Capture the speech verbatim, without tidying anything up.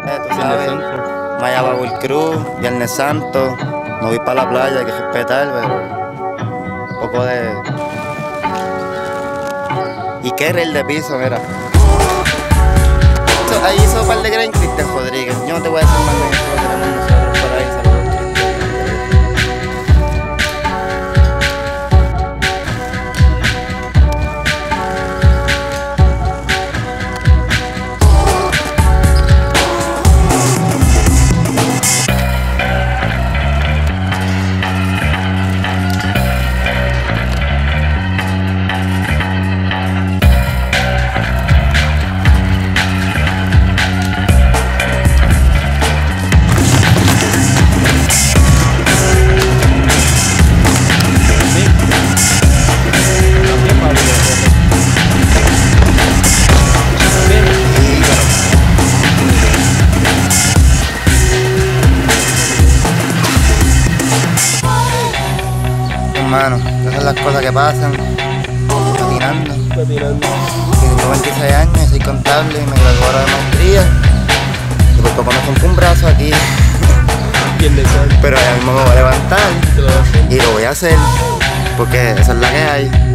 Eh, tú sabes, Mayagüez Cruz, Viernes Santo. No voy para la playa, hay que respetar, pero un poco de... Y qué rey de piso, mira. Ahí hizo un par de gran Cristian Rodríguez. Yo no te voy a decir más de esto, lo tenemos nosotros por ahí. Saludos. Hermano, esas son las cosas que pasan. Patinando. Patinando. Tengo veintiséis años, soy contable y me gradué ahora de maestría. Y por poco me rompo un brazo aquí. Pero ahora mismo me voy a levantar y lo voy a hacer porque esa es la que hay.